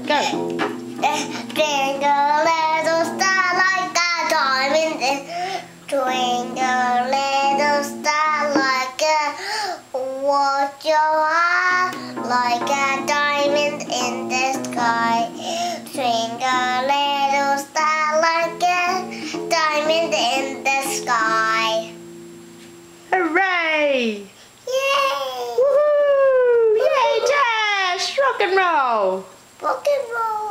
Go. Twinkle little star like a diamond in twinkle little star like what's your heart like a diamond in the sky. Twinkle little star like a diamond in the sky. Hooray! Yay! Woohoo! Yay, Dash! Rock and roll! Rock and roll.